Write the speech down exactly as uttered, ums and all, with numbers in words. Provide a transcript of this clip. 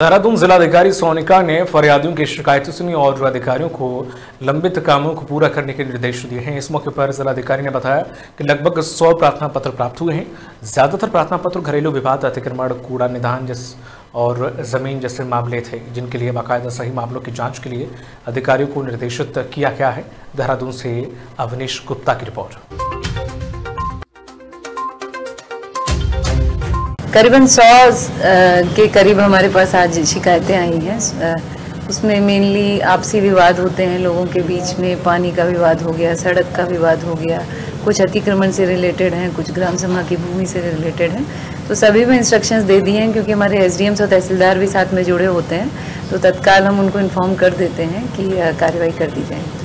देहरादून जिलाधिकारी सोनिका ने फरियादियों की शिकायतें सुनी और अधिकारियों को लंबित कामों को पूरा करने के निर्देश दिए हैं। इस मौके पर जिलाधिकारी ने बताया कि लगभग सौ प्रार्थना पत्र प्राप्त हुए हैं। ज्यादातर प्रार्थना पत्र घरेलू विवाद, अतिक्रमण, कूड़ा निदान जैसे और जमीन जैसे मामले थे, जिनके लिए बाकायदा सही मामलों की जांच के लिए अधिकारियों को निर्देशित किया गया है। देहरादून से अवनीश गुप्ता की रिपोर्ट। करीबन सौ के करीब हमारे पास आज शिकायतें आई हैं। उसमें मेनली आपसी विवाद होते हैं लोगों के बीच में, पानी का विवाद हो गया, सड़क का विवाद हो गया, कुछ अतिक्रमण से रिलेटेड हैं, कुछ ग्राम सभा की भूमि से रिलेटेड हैं। तो सभी में इंस्ट्रक्शंस दे दिए हैं, क्योंकि हमारे एसडीएम्स और तहसीलदार भी साथ में जुड़े होते हैं, तो तत्काल हम उनको इन्फॉर्म कर देते हैं कि कार्रवाई कर दी जाए।